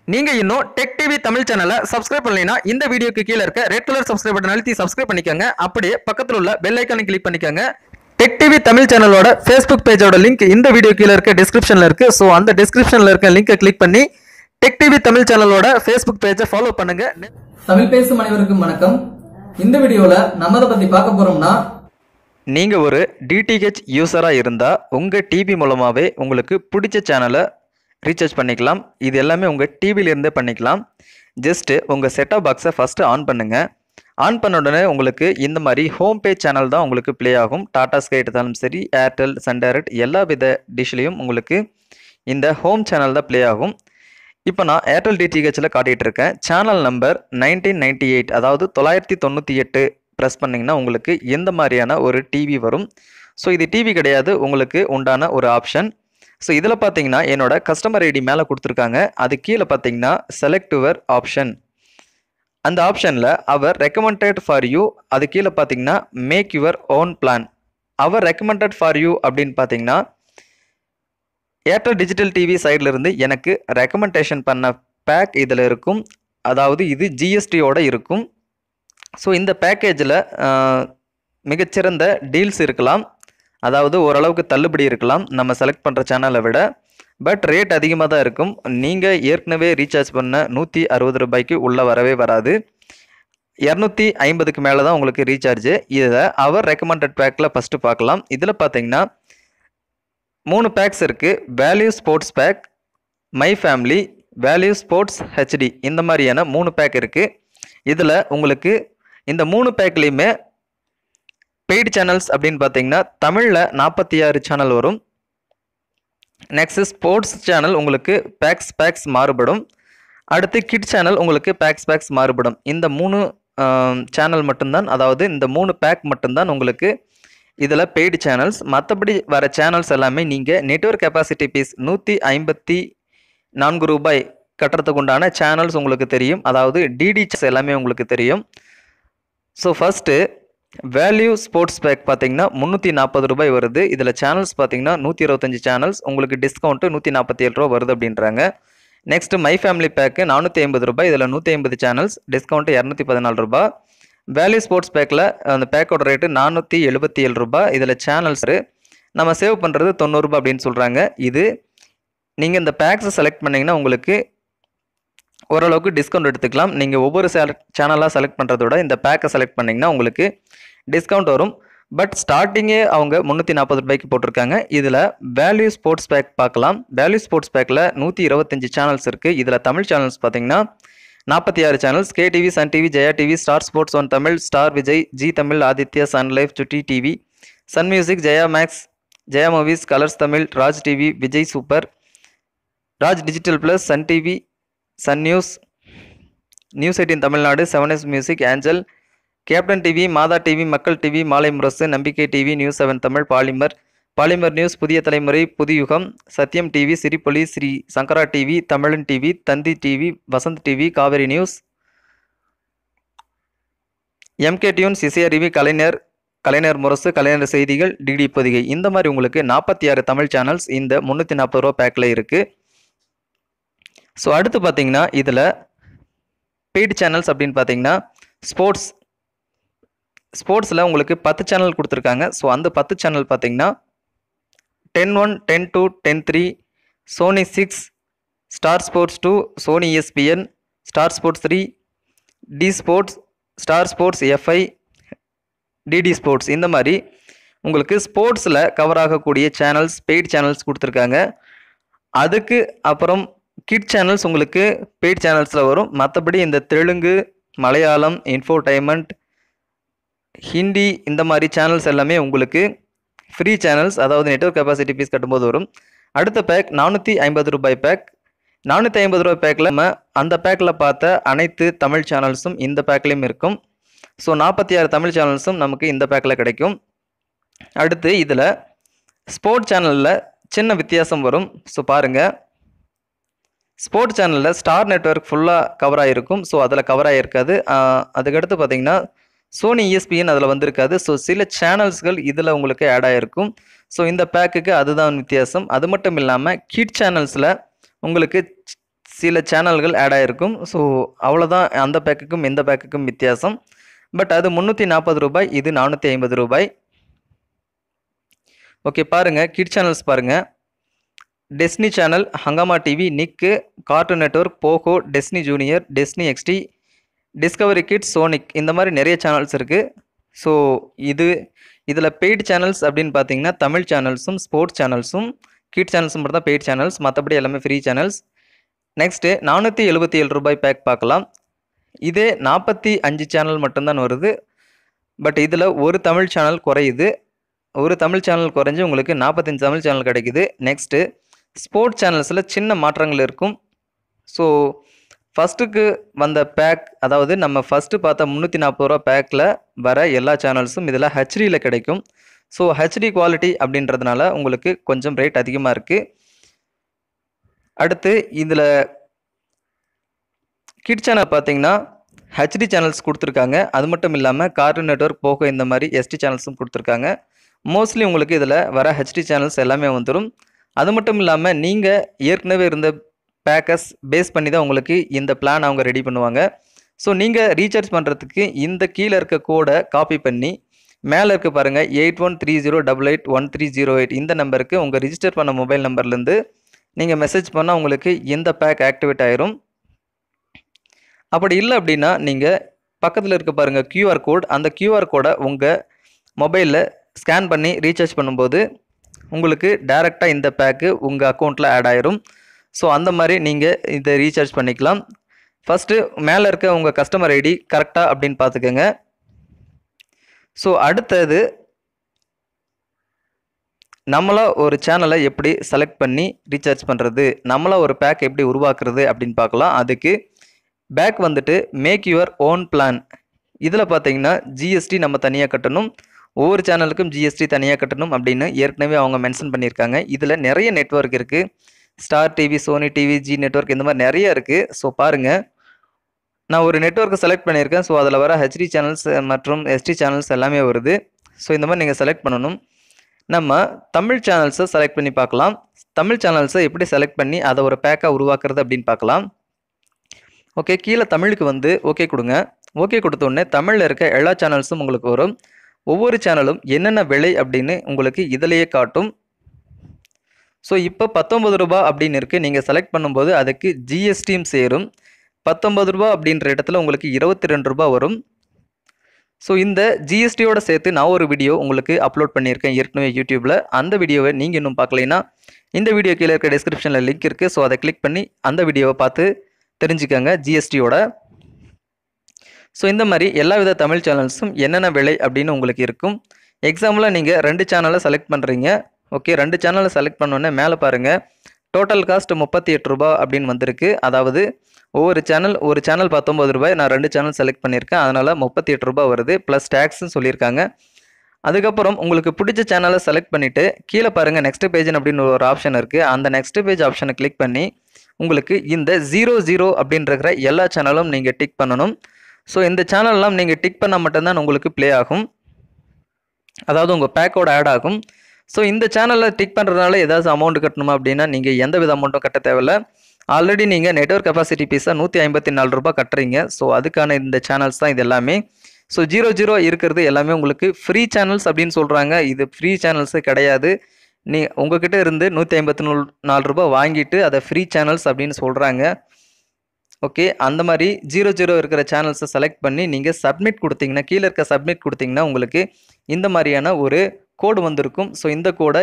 நீங்க இன்னும் tech TV Tamil சேனலை சப்ஸ்கிரைப் பண்ணலைன்னா இந்த வீடியோக்கு கீழே இருக்க ரெட் கலர் சப்ஸ்கிரைப் பட்டன் அழுத்தி சப்ஸ்கிரைப் பண்ணிக்கோங்க. அப்படியே பக்கத்தில் உள்ள பெல் ஐகானை கிளிக் பண்ணிக்கோங்க. டெக் டிவி தமிழ் சேனலோட ஃபேஸ்புக் பேஜோட லிங்க் இந்த வீடியோ கீழே இருக்க டிஸ்கிரிப்ஷன்ல இருக்கு. ஸோ அந்த டிஸ்கிரிப்ஷன்ல இருக்க லிங்கை கிளிக் பண்ணி டெக் டிவி தமிழ் சேனலோட ஃபேஸ்புக் பேஜை ஃபாலோ பண்ணுங்க. தமிழ் பேசும் அனைவருக்கும் வணக்கம். இந்த வீடியோல நம்ம எதை பத்தி பார்க்க போறோம்னா, நீங்க ஒரு டிடிஹெச் யூசரா இருந்தா உங்க டிவி மூலமாவே உங்களுக்கு பிடிச்ச சேனலை ரீசார்ஜ் பண்ணிக்கலாம். இது எல்லாமே உங்கள் டிவியிலேருந்தே பண்ணிக்கலாம். ஜஸ்ட்டு உங்கள் செட்டாப் பாக்ஸை ஃபஸ்ட்டு ஆன் பண்ணுங்கள். ஆன் பண்ண உடனே உங்களுக்கு இந்த மாதிரி ஹோம் பேஜ் சேனல் தான் உங்களுக்கு ப்ளே ஆகும். டாடா ஸ்கை எடுத்தாலும் சரி, ஏர்டெல், சன் டைரக்ட் எல்லா வித டிஷ்லேயும் உங்களுக்கு இந்த ஹோம் சேனல் தான் ப்ளே ஆகும். இப்போ நான் ஏர்டெல் டிடிஹெச்சில் காட்டிகிட்டு இருக்கேன். சேனல் நம்பர் 1998, அதாவது 998 ப்ரெஸ் பண்ணிங்கன்னா உங்களுக்கு எந்த மாதிரியான ஒரு டிவி வரும். ஸோ இது டிவி கிடையாது, உங்களுக்கு உண்டான ஒரு ஆப்ஷன். ஸோ இதில் பார்த்தீங்கன்னா என்னோட கஸ்டமர் ஐடி மேலே கொடுத்துருக்காங்க. அது கீழே பார்த்தீங்கன்னா செலக்ட் யுவர் ஆப்ஷன். அந்த ஆப்ஷனில் அவர் ரெக்கமெண்டட் ஃபார் யூ, அது கீழே பார்த்தீங்கன்னா மேக் யுவர் ஓன் பிளான். அவர் ரெக்கமெண்டட் ஃபார் யூ அப்படின்னு பார்த்தீங்கன்னா ஏர்டெல் டிஜிட்டல் டிவி சைட்லேருந்து எனக்கு ரெக்கமெண்டேஷன் பண்ண பேக் இதில் இருக்கும். அதாவது இது ஜிஎஸ்டியோடு இருக்கும். ஸோ இந்த பேக்கேஜில் மிகச்சிறந்த டீல்ஸ் இருக்கலாம், அதாவது ஓரளவுக்கு தள்ளுபடி இருக்கலாம் நம்ம செலக்ட் பண்ணுற சேனலை விட. பட் ரேட் அதிகமாக தான் இருக்கும். நீங்கள் ஏற்கனவே ரீசார்ஜ் பண்ண 160 ரூபாய்க்கு உள்ளே வரவே வராது. 250க்கு மேலே தான் உங்களுக்கு ரீசார்ஜு. இதை அவர் ரெக்கமெண்டட் பேக்கில் ஃபஸ்ட்டு பார்க்கலாம். இதில் பார்த்தீங்கன்னா 3 பேக்ஸ் இருக்குது. Value sports pack, my family, value sports HD, இந்த மாதிரியான 3 பேக் இருக்குது. இதில் உங்களுக்கு இந்த 3 பேக்லேயுமே பெய்டு சேனல்ஸ் அப்படின்னு பார்த்தீங்கன்னா தமிழில் 46 சேனல் வரும். நெக்ஸ்ட் ஸ்போர்ட்ஸ் சேனல் உங்களுக்கு பேக்ஸ் மாறுபடும். அடுத்து கிட் சேனல் உங்களுக்கு பேக்ஸ் மாறுபடும். இந்த 3 சேனல் மட்டும்தான், அதாவது இந்த 3 பேக் மட்டும்தான் உங்களுக்கு இதில் பெய்டு சேனல்ஸ். மற்றபடி வர சேனல்ஸ் எல்லாமே நீங்கள் நெட்வொர்க் கெப்பாசிட்டி பீஸ் 154 ரூபாய் கட்டுறதுக்கு உண்டான சேனல்ஸ் உங்களுக்கு தெரியும். அதாவது டிடிஹெச் எல்லாமே உங்களுக்கு தெரியும். So first value sports pack பார்த்தீங்கன்னா 340 ரூபாய் வருது. இதில் சேனல்ஸ் பார்த்தீங்கன்னா 125 சேனல்ஸ், உங்களுக்கு டிஸ்கவுண்ட்டு 147 ரூபா வருது அப்படின்றாங்க. நெக்ஸ்ட்டு மை ஃபேமிலி பேக்கு 450 ரூபாய், இதில் 150 சேனல்ஸ், டிஸ்கவுண்ட்டு 214 ரூபா. வேல்யூ ஸ்போர்ட்ஸ் பேக்கில் அந்த பேக்கோட ரேட்டு 477 ரூபா. இதில் சேனல்ஸ் நம்ம சேவ் பண்ணுறது 90 ரூபா அப்படின்னு சொல்கிறாங்க. இது நீங்கள் இந்த பேக்ஸை செலக்ட் பண்ணிங்கன்னா உங்களுக்கு ஓரளவுக்கு டிஸ்கவுண்ட் எடுத்துக்கலாம். நீங்கள் ஒவ்வொரு சேனலாக செலக்ட் பண்ணுறத விட இந்த பேக்கை செலக்ட் பண்ணிங்கன்னா உங்களுக்கு டிஸ்கவுண்ட் வரும். பட் ஸ்டார்டிங்கே அவங்க 340 ரூபாய்க்கு போட்டிருக்காங்க. இதில் வேல்யூ ஸ்போர்ட்ஸ் பேக் பார்க்கலாம். வேல்யூ ஸ்போர்ட்ஸ் பேக்கில் 125 சேனல்ஸ் இருக்குது. இதில் தமிழ் சேனல்ஸ் பார்த்தீங்கன்னா 46 channels. K TV, Sun TV, Jaya TV, star sports, one Tamil, star Vijay, G Tamil, Aditya, Sun life, சுட்டி TV, Sun music, Jaya maths, Jaya movies, colours Tamil, Raj TV, Vijay super, Raj digital plus, Sun TV, Sun news, news 18 Tamil Nadu, 7S music, angel, captain TV, மாதா TV, மக்கள் TV, மாலை Murasu, Nambikkai TV, News 7 Tamil, Polimer News, Puthiya Thalaimurai, Puthuyugam, Sathiyam TV, Sirippoli, Sri Sankara TV, Tamilan TV, Thanthi TV, Vasanth TV, Kaveri News, MK Tunes, Isaiaruvi, Kalaignar Murasu, Kalaignar Seithigal, DD Pothigai, இந்த மாதிரி உங்களுக்கு 46 Tamil channels இந்த 340 ரூபா பேக்கில் இருக்குது. So அடுத்து பார்த்தீங்கன்னா இதில் பெய்டு சேனல்ஸ் அப்படின்னு பார்த்தீங்கன்னா ஸ்போர்ட்ஸில் உங்களுக்கு 10 சேனல் கொடுத்துருக்காங்க. ஸோ அந்த 10 சேனல் பார்த்தீங்கன்னா 10-1, 10-2, 10-3, Sony 6, Star Sports 2, Sony ESPN, Star Sports 3, D sports, Star Sports FI, DD sports, இந்த மாதிரி உங்களுக்கு ஸ்போர்ட்ஸில் கவர் ஆகக்கூடிய சேனல்ஸ் பெய்டு சேனல்ஸ் கொடுத்துருக்காங்க. அதுக்கு அப்புறம் கிட் சேனல்ஸ் உங்களுக்கு பெய்ட் சேனல்ஸில் வரும். மற்றபடி இந்த தெலுங்கு, மலையாளம், இன்ஃபோடைன்மெண்ட், ஹிந்தி, இந்த மாதிரி சேனல்ஸ் எல்லாமே உங்களுக்கு ஃப்ரீ சேனல்ஸ், அதாவது நெட்வொர்க் கெப்பாசிட்டி ஃபீஸ் கட்டும்போது வரும். அடுத்த பேக் 450 ரூபாய் பேக். 450 ரூபாய் பேக்கில் நம்ம அந்த பேக்கில் பார்த்த அனைத்து தமிழ் சேனல்ஸும் இந்த பேக்லேயும் இருக்கும். ஸோ 46 தமிழ் சேனல்ஸும் நமக்கு இந்த பேக்கில் கிடைக்கும். அடுத்து இதில் ஸ்போர்ட்ஸ் சேனலில் சின்ன வித்தியாசம் வரும். ஸோ பாருங்கள், ஸ்போர்ட்ஸ் சேனலில் ஸ்டார் நெட்வொர்க் ஃபுல்லாக கவர் ஆகிருக்கும். ஸோ அதில் கவர் ஆகிருக்காது. அதுக்கடுத்து பார்த்தீங்கன்னா சோனி ESPN அதில் வந்திருக்காது. ஸோ சில சேனல்ஸ்கள் இதில் உங்களுக்கு ஆட் ஆகிருக்கும். ஸோ இந்த பேக்குக்கு அதுதான் வித்தியாசம். அது மட்டும் இல்லாமல் கிட் சேனல்ஸில் உங்களுக்கு சில சேனல்கள் ஆட் ஆகிருக்கும். ஸோ அவ்வளோதான் அந்த பேக்குக்கும் இந்த பேக்குக்கும் வித்தியாசம். பட் அது 340 ரூபாய், இது 450 ரூபாய். ஓகே, பாருங்கள் கிட் சேனல்ஸ் பாருங்கள். Disney channel, Hungama TV, Nick, Cartoon Network, Pogo, Disney Junior, Disney XD, Discovery Kids, Sonic, இந்த மாதிரி நிறைய சேனல்ஸ் இருக்குது. ஸோ இதில் பெய்டு சேனல்ஸ் அப்படின்னு பார்த்தீங்கன்னா தமிழ் சேனல்ஸும் ஸ்போர்ட்ஸ் சேனல்ஸும் கிட் சேனல்ஸும் மட்டும் தான் பெய்டு சேனல்ஸ், மற்றபடி எல்லாமே ஃப்ரீ சேனல்ஸ். நெக்ஸ்ட்டு 477 ரூபாய் பேக் பார்க்கலாம். இதே 45 சேனல் மட்டும்தான் வருது. பட் இதில் ஒரு தமிழ் சேனல் குறையுது. ஒரு தமிழ் சேனல் குறைஞ்சி உங்களுக்கு 45 தமிழ் சேனல் கிடைக்குது. நெக்ஸ்ட்டு ஸ்போர்ட்ஸ் சேனல்ஸில் சின்ன மாற்றங்கள் இருக்கும். ஸோ ஃபஸ்ட்டுக்கு வந்த பேக், அதாவது நம்ம ஃபஸ்ட்டு பார்த்த 340 ரூபா பேக்கில் வர எல்லா சேனல்ஸும் இதில் ஹெச்டியில் கிடைக்கும். ஸோ ஹெச்டி குவாலிட்டி அப்படின்றதுனால உங்களுக்கு கொஞ்சம் ரேட் அதிகமாக இருக்குது. அடுத்து இதில் கிட் சேனல் பார்த்தீங்கன்னா ஹெச்டி சேனல்ஸ் கொடுத்துருக்காங்க. அது மட்டும் இல்லாமல் கார்ட்டூன் நெட்வொர்க், போகோ இந்த மாதிரி எஸ்டி சேனல்ஸும் கொடுத்துருக்காங்க. மோஸ்ட்லி உங்களுக்கு இதில் வர ஹெச்டி சேனல்ஸ் எல்லாமே வந்துடும். அது மட்டும் இல்லாமல் நீங்கள் ஏற்கனவே இருந்த பேக்கஸ் பேஸ் பண்ணி தான் உங்களுக்கு இந்த பிளான் அவங்க ரெடி பண்ணுவாங்க. ஸோ நீங்கள் ரீசார்ஜ் பண்ணுறதுக்கு இந்த கீழே இருக்க கோடை காப்பி பண்ணி மேலே இருக்க பாருங்கள் 8130881308 இந்த நம்பருக்கு உங்கள் ரிஜிஸ்டர் பண்ண மொபைல் நம்பர்லேருந்து நீங்கள் மெசேஜ் பண்ணால் உங்களுக்கு இந்த பேக் ஆக்டிவேட் ஆயிரும். அப்படி இல்லை அப்படின்னா நீங்கள் பக்கத்தில் இருக்க பாருங்கள் QR கோட், அந்த QR கோடை உங்கள் மொபைலில் ஸ்கேன் பண்ணி ரீசார்ஜ் பண்ணும்போது உங்களுக்கு டைரெக்டாக இந்த பேக்கு உங்கள் அக்கௌண்ட்டில் ஆட் ஆயிரும். ஸோ அந்த மாதிரி நீங்கள் இதை ரீசார்ஜ் பண்ணிக்கலாம். ஃபஸ்ட்டு மேலே இருக்க உங்கள் கஸ்டமர் ஐடி கரெக்டாக அப்படின்னு பார்த்துக்கோங்க. ஸோ அடுத்தது நம்மளாக ஒரு சேனலை எப்படி செலக்ட் பண்ணி ரீசார்ஜ் பண்ணுறது, நம்மளாக ஒரு பேக் எப்படி உருவாக்குறது அப்படின்னு பார்க்கலாம். அதுக்கு பேக் வந்துட்டு மேக் யுவர் ஓன் பிளான். இதில் பார்த்தீங்கன்னா ஜிஎஸ்டி நம்ம தனியாக கட்டணும், ஒவ்வொரு சேனலுக்கும் ஜிஎஸ்டி தனியாக கட்டணும் அப்படின்னு ஏற்கனவே அவங்க மென்ஷன் பண்ணியிருக்காங்க. இதில் நிறைய நெட்வொர்க் இருக்குது. Star TV, Sony TV, Zee network, இந்த மாதிரி நிறைய இருக்குது. ஸோ பாருங்கள், நான் ஒரு நெட்வொர்க்கை செலக்ட் பண்ணியிருக்கேன். ஸோ அதில் வர ஹெச்டி சேனல்ஸ் மற்றும் எஸ்டி சேனல்ஸ் எல்லாமே வருது. ஸோ இந்த மாதிரி நீங்கள் செலக்ட் பண்ணணும். நம்ம தமிழ் சேனல்ஸை செலக்ட் பண்ணி பார்க்கலாம். தமிழ் சேனல்ஸை எப்படி செலக்ட் பண்ணி அதை ஒரு பேக்காக உருவாக்குறது அப்படின்னு பார்க்கலாம். ஓகே, கீழே தமிழுக்கு வந்து ஓகே கொடுங்க. ஓகே கொடுத்தோடனே தமிழில் இருக்க எல்லா சேனல்ஸும் உங்களுக்கு வரும். ஒவ்வொரு சேனலும் என்னென்ன விலை அப்படின்னு உங்களுக்கு இதிலேயே காட்டும். ஸோ இப்போ 19 ரூபா அப்படின்னு இருக்குது. நீங்கள் செலக்ட் பண்ணும்போது அதுக்கு ஜிஎஸ்டியும் சேரும். 19 ரூபா அப்படின்ற இடத்துல உங்களுக்கு 22 ரூபா வரும். ஸோ இந்த ஜிஎஸ்டியோட சேர்த்து நான் ஒரு வீடியோ உங்களுக்கு அப்லோட் பண்ணியிருக்கேன் ஏற்கனவே யூடியூப்பில். அந்த வீடியோவை நீங்கள் இன்னும் பார்க்கலைன்னா இந்த வீடியோ கீழே இருக்க டிஸ்கிரிப்ஷனில் லிங்க் இருக்குது. ஸோ அதை கிளிக் பண்ணி அந்த வீடியோவை பார்த்து தெரிஞ்சுக்கோங்க ஜிஎஸ்டியோட. ஸோ இந்த மாதிரி எல்லா வித தமிழ் சேனல்ஸும் என்னென்ன விலை அப்படின்னு உங்களுக்கு இருக்கும். எக்ஸாம்பிளாக நீங்கள் 2 சேனலை செலக்ட் பண்ணுறீங்க. ஓகே, 2 சேனலை செலக்ட் பண்ணோன்னே மேலே பாருங்கள் டோட்டல் காஸ்ட் 38 ரூபா அப்படின்னு வந்திருக்கு. அதாவது ஒரு சேனல் 19 ரூபாய், நான் 2 சேனல் செலக்ட் பண்ணியிருக்கேன், அதனால் 38 ரூபா வருது, ப்ளஸ் டேக்ஸ்ன்னு சொல்லியிருக்காங்க. அதுக்கப்புறம் உங்களுக்கு பிடிச்ச சேனலை செலக்ட் பண்ணிவிட்டு கீழே பாருங்கள் நெக்ஸ்ட் பேஜ் அப்படின்னு ஒரு ஆப்ஷன் இருக்குது. அந்த நெக்ஸ்ட் பேஜ் ஆப்ஷனை கிளிக் பண்ணி உங்களுக்கு இந்த 00 அப்படின்ற எல்லா சேனலும் நீங்கள் டிக் பண்ணணும். ஸோ இந்த சேனல்லாம் நீங்கள் டிக் பண்ணால் மட்டும்தான் உங்களுக்கு ப்ளே ஆகும், அதாவது உங்கள் பேக்கோட ஆட் ஆகும். ஸோ இந்த சேனலில் டிக் பண்ணுறதுனால ஏதாச்சும் அமௌண்ட் கட்டணுமா அப்படின்னா நீங்கள் எந்த வித அமௌண்ட்டும் கட்ட தேவையில்லை. ஆல்ரெடி நீங்கள் நெட்வொர்க் கெப்பாசிட்டி பீஸாக 154 ரூபா கட்டுறீங்க. ஸோ அதுக்கான இந்த சேனல்ஸ் தான் இது எல்லாமே. ஸோ 00 இருக்கிறது எல்லாமே உங்களுக்கு ஃப்ரீ சேனல்ஸ் அப்படின்னு சொல்கிறாங்க. இது ஃப்ரீ சேனல்ஸு கிடையாது. உங்ககிட்ட இருந்து 154 ரூபா வாங்கிட்டு அதை ஃப்ரீ சேனல்ஸ் அப்படின்னு சொல்கிறாங்க. ஓகே, அந்த மாதிரி 00 இருக்கிற சேனல்ஸை செலக்ட் பண்ணி நீங்கள் சப்மிட் கொடுத்தீங்கன்னா, கீழே இருக்க சப்மிட் கொடுத்தீங்கன்னா உங்களுக்கு இந்த மாதிரியான ஒரு கோடு வந்திருக்கும். ஸோ இந்த கோடை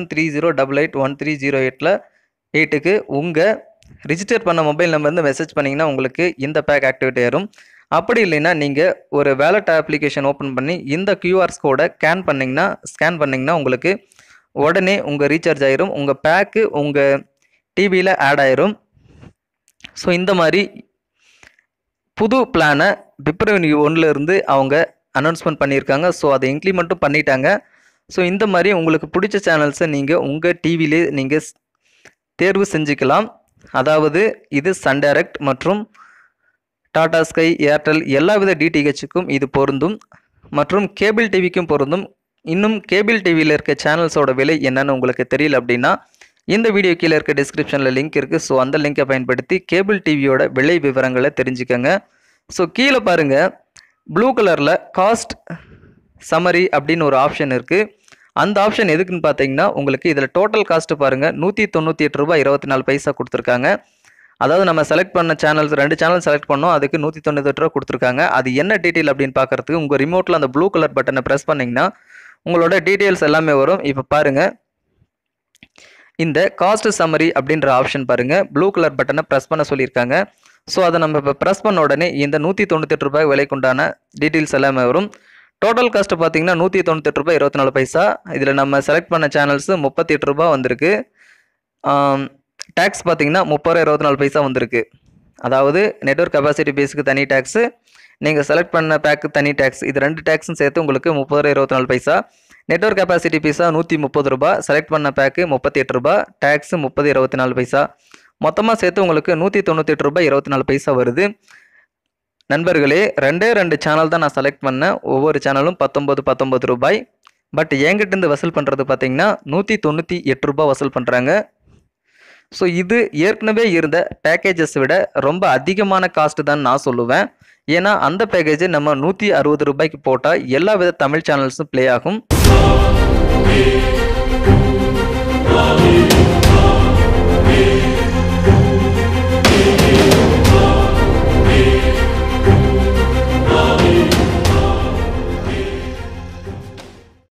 8130881308க்கு உங்கள் ரிஜிஸ்டர் பண்ண மொபைல் நம்பர்லேருந்து மெசேஜ் பண்ணிங்கன்னா உங்களுக்கு இந்த பேக் ஆக்டிவேட் ஆயிரும். அப்படி இல்லைன்னா நீங்கள் ஒரு வேலட் அப்ளிகேஷன் ஓப்பன் பண்ணி இந்த QR கோடை ஸ்கேன் பண்ணிங்கன்னா உங்களுக்கு உடனே உங்கள் ரீசார்ஜ் ஆயிரும், உங்கள் பேக்கு உங்கள் டிவியில் ஆட் ஆயிரும். ஸோ இந்த மாதிரி புது பிளானை பிப்ரவரி 1 அவங்க அனௌன்ஸ்மெண்ட் பண்ணியிருக்காங்க. ஸோ அதை இம்ப்ளிமெண்ட்டும் பண்ணிட்டாங்க. ஸோ இந்த மாதிரி உங்களுக்கு பிடிச்ச சேனல்ஸை நீங்கள் உங்கள் டிவிலே நீங்கள் தேர்வு செஞ்சுக்கலாம். அதாவது இது சன் டைரக்ட் மற்றும் டாடா ஸ்கை, ஏர்டெல் எல்லா வித டிடிஹெச்சுக்கும் இது பொருந்தும் மற்றும் கேபிள் டிவிக்கும் பொருந்தும். இன்னும் கேபிள் டிவியில் இருக்க சேனல்ஸோட விலை என்னன்னு உங்களுக்கு தெரியல அப்படின்னா இந்த வீடியோ கீழே இருக்க டிஸ்கிரிப்ஷனில் லிங்க் இருக்குது. ஸோ அந்த லிங்கை பயன்படுத்தி கேபிள் டிவியோட விலை விவரங்களை தெரிஞ்சுக்கங்க. ஸோ கீழே பாருங்கள், ப்ளூ கலரில் காஸ்ட் சம்மரி அப்படின்னு ஒரு ஆப்ஷன் இருக்குது. அந்த ஆப்ஷன் எதுக்குன்னு பார்த்தீங்கன்னா, உங்களுக்கு இதில் டோட்டல் காஸ்ட்டு பாருங்கள், ₹198.24 கொடுத்துருக்காங்க. அதாவது நம்ம செலக்ட் பண்ண சேனல்ஸ் 2 சேனல் செலக்ட் பண்ணோம், அதுக்கு ₹198 கொடுத்துருக்காங்க. அது என்ன டீட்டெயில் அப்படின்னு பார்க்குறதுக்கு உங்கள் ரிமோட்டில் அந்த ப்ளூ கலர் பட்டனை ப்ரெஸ் பண்ணிங்கன்னா உங்களோட டீட்டெயில்ஸ் எல்லாமே வரும். இப்போ பாருங்கள், இந்த காஸ்ட் சம்மரி அப்படின்ற ஆப்ஷன் பாருங்கள், ப்ளூ கலர் பட்டனை ப்ரெஸ் பண்ண சொல்லியிருக்காங்க. ஸோ அதை நம்ம இப்போ ப்ரெஸ் பண்ண உடனே இந்த ₹198 விலைக்குண்டான டீட்டெயில்ஸ் எல்லாமே வரும். டோட்டல் காஸ்ட்டு பார்த்தீங்கன்னா ₹198.24. இதில் நம்ம செலக்ட் பண்ண சேனல்ஸு ₹38 வந்திருக்கு. டேக்ஸ் பார்த்தீங்கன்னா ₹30.24 வந்திருக்கு. அதாவது நெட்வொர்க் கெப்பாசிட்டி பேஸுக்கு தனி டேக்ஸு, நீங்கள் செலக்ட் பண்ண பேக்கு தனி டேக்ஸ், இது 2 டேக்ஸும் சேர்த்து உங்களுக்கு ₹30.24. நெட்வொர்க் கெப்பாசிட்டி பீஸா ₹130, செலக்ட் பண்ண பேக்கு ₹38, டேக்ஸு ₹30.24. மொத்தமாக சேர்த்து உங்களுக்கு ₹198.24 வருது. நண்பர்களே, 2 சேனல் தான் நான் செலக்ட் பண்ணேன். ஒவ்வொரு சேனலும் ₹19. பட் என்கிட்டேருந்து வசூல் பண்ணுறது பார்த்தீங்கன்னா ₹198 வசூல் பண்ணுறாங்க. ஸோ இது ஏற்கனவே இருந்த பேக்கேஜஸ் விட ரொம்ப அதிகமான காஸ்ட்டு தான் நான் சொல்லுவேன். ஏன்னா அந்த பேக்கேஜை நம்ம ₹160 போட்டால் எல்லா வித தமிழ் சேனல்ஸும் ப்ளே ஆகும்.